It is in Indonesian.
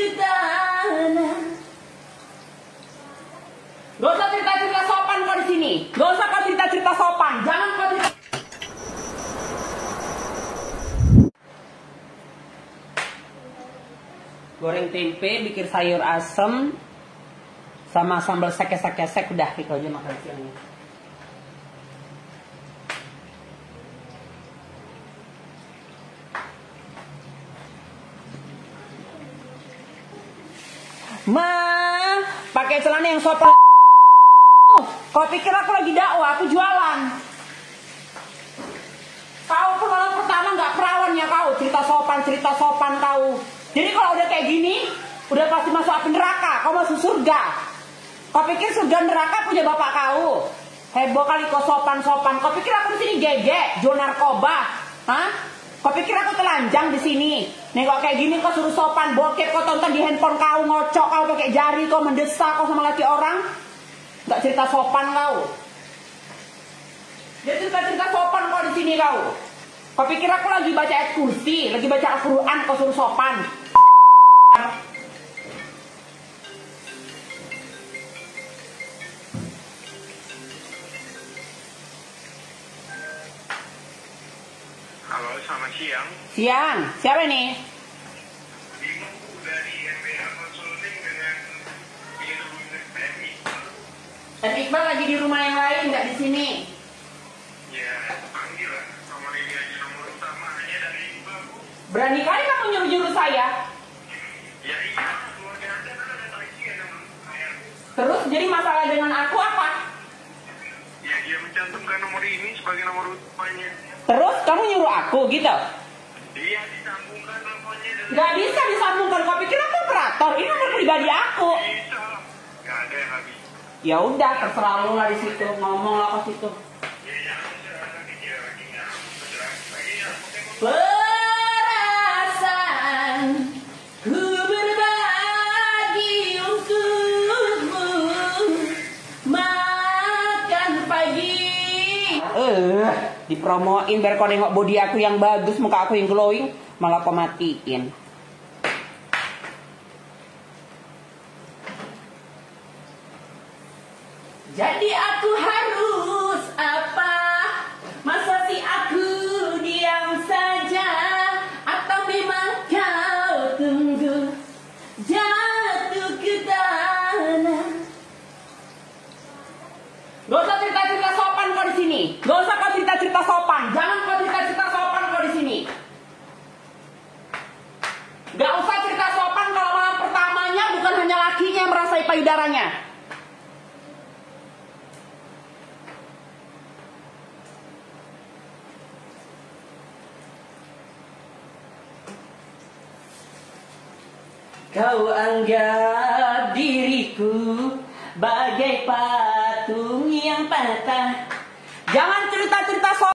ke tanah. Gak usah cerita-cerita sopan kau di sini. Gak usah kau cerita-cerita sopan. Jangan kau cerita. Goreng tempe, bikin sayur asem, sama sambal sekesek-kesek, udah gitu aja makan siangnya. Ma, pakai celana yang sopan. Kau pikir aku lagi dakwah, aku jualan. Kau pengalaman pertama nggak perawan ya kau, cerita sopan kau. Jadi kalau udah kayak gini, udah pasti masuk api neraka. Kau masuk surga. Kau pikir surga neraka punya bapak kau? Heboh kali kau sopan-sopan. Kau pikir aku di sini gegek, jual narkoba? Hah? Kau pikir aku telanjang di sini? Nih kok kayak gini kau suruh sopan, bokep kau tonton di handphone kau, ngocok kau pakai jari, kau mendesak kau sama laki orang. Nggak cerita sopan kau. Dia cerita sopan kau di sini kau. Kau pikir aku lagi baca ayat kursi, lagi baca Al-Quran, kau suruh sopan? Halo, selamat siang. Siang, siapa ini? Bimo dari MBA Consulting dengan Iqbal. Dan Iqbal lagi di rumah yang lain, nggak di sini. Ya, panggil lah. Nomor ini aja nomor utamanya dari Iqbal, Bu. Berani kali kamu nyuruh-nyuruh saya. Ya iya, keluarga Anda kan ada tagihan yang menurut saya. Terus jadi masalah dengan aku apa? Ya, dia mencantumkan nomor ini sebagai nomor utamanya. Terus kamu nyuruh aku gitu? Dia disambungkan teleponnya dengan... Nggak bisa disambungkan. Kau pikir aku operator? Ini nomor pribadi aku. Bisa. Nggak ada yang habis. Ya udah, terserah lu lah di situ. Ngomong lah ke situ. Ya, ya, terserah lagi dia lagi. Ya, terserah lagi ya. Perasaan ku berbagi untukmu makan pagi. Dipromoin biar kau nengok body aku yang bagus, muka aku yang glowing, malah kau matiin. Jadi aku harus apa? Masa sih aku diam saja? Atau memang kau tunggu jatuh ke tanah? Gak usah cerita-cerita sopan kau di sini. Gak usah kau cerita-cerita sopan. Jangan kau cerita-cerita sopan kau di sini. Gak usah cerita sopan kalau malam pertamanya bukan hanya lakinya yang merasai payudaranya. Kau anggap diriku bagai patung yang patah. Jangan cerita-cerita soal